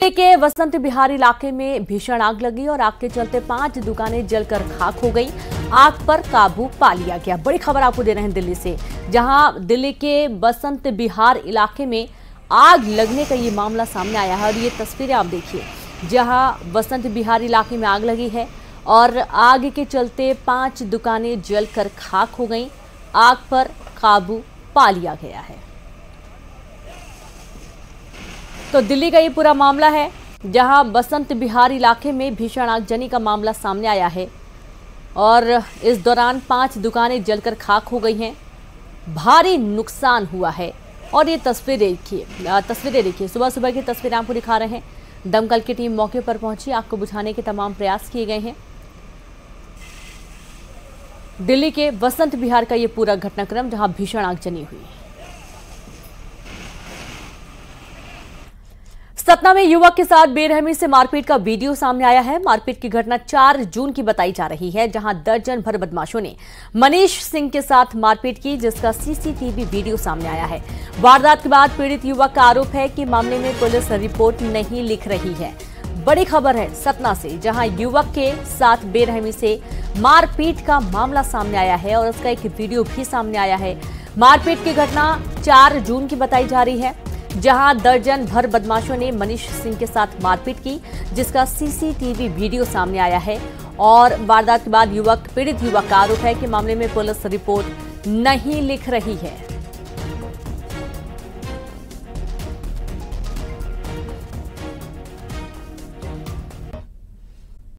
दिल्ली के वसंत विहार इलाके में भीषण आग लगी और आग के चलते 5 दुकानें जलकर खाक हो गई। आग पर काबू पा लिया गया। बड़ी खबर आपको दे रहे हैं दिल्ली से, जहां दिल्ली के वसंत विहार इलाके में आग लगने का ये मामला सामने आया है। और ये तस्वीरें आप देखिए, जहां वसंत विहार इलाके में आग लगी है और आग के चलते 5 दुकानें जलकर खाक हो गई। आग पर काबू पा लिया गया है। तो दिल्ली का ये पूरा मामला है, जहां वसंत विहार इलाके में भीषण आगजनी का मामला सामने आया है और इस दौरान 5 दुकानें जलकर खाक हो गई हैं। भारी नुकसान हुआ है। और ये तस्वीरें देखिए, सुबह सुबह की तस्वीरें आपको दिखा रहे हैं। दमकल की टीम मौके पर पहुंची, आग को बुझाने के तमाम प्रयास किए गए हैं। दिल्ली के वसंत विहार का ये पूरा घटनाक्रम, जहां भीषण आगजनी हुई। सतना में युवक के साथ बेरहमी से मारपीट का वीडियो सामने आया है। मारपीट की घटना 4 जून की बताई जा रही है, जहां दर्जन भर बदमाशों ने मनीष सिंह के साथ मारपीट की, जिसका सीसीटीवी वीडियो सामने आया है। वारदात के बाद पीड़ित युवक का आरोप है कि मामले में पुलिस रिपोर्ट नहीं लिख रही है। बड़ी खबर है सतना से, जहां युवक के साथ बेरहमी से मारपीट का मामला सामने आया है और उसका एक वीडियो भी सामने आया है। मारपीट की घटना 4 जून की बताई जा रही है, जहां दर्जन भर बदमाशों ने मनीष सिंह के साथ मारपीट की, जिसका सीसीटीवी वीडियो सामने आया है। और वारदात के बाद पीड़ित युवक का आरोप है कि मामले में पुलिस रिपोर्ट नहीं लिख रही है।